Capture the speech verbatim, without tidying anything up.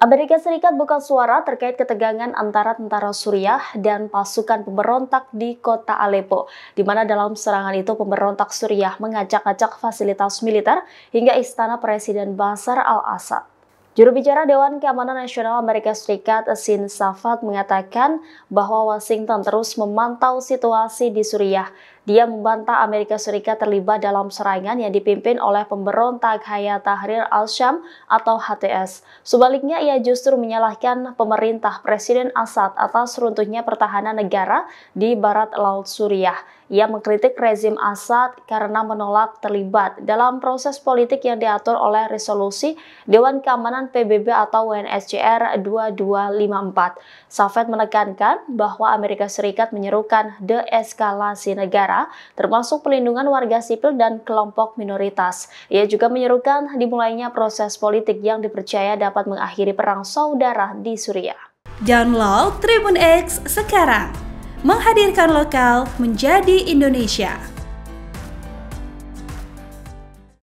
Amerika Serikat buka suara terkait ketegangan antara tentara Suriah dan pasukan pemberontak di kota Aleppo, di mana dalam serangan itu pemberontak Suriah mengacak-acak fasilitas militer hingga istana Presiden Bashar al-Assad. Juru bicara Dewan Keamanan Nasional Amerika Serikat, Shin Safat, mengatakan bahwa Washington terus memantau situasi di Suriah. Dia membantah Amerika Serikat terlibat dalam serangan yang dipimpin oleh pemberontak Hayat Tahrir al-Syam atau H T S. Sebaliknya, ia justru menyalahkan pemerintah Presiden Assad atas runtuhnya pertahanan negara di barat laut Suriah. Ia mengkritik rezim Assad karena menolak terlibat dalam proses politik yang diatur oleh resolusi Dewan Keamanan P B B atau U N S C R dua dua lima empat. Safat menekankan bahwa Amerika Serikat menyerukan deeskalasi negara, termasuk pelindungan warga sipil dan kelompok minoritas. Ia juga menyerukan dimulainya proses politik yang dipercaya dapat mengakhiri perang saudara di Suriah. Download Tribun X sekarang, menghadirkan lokal menjadi Indonesia.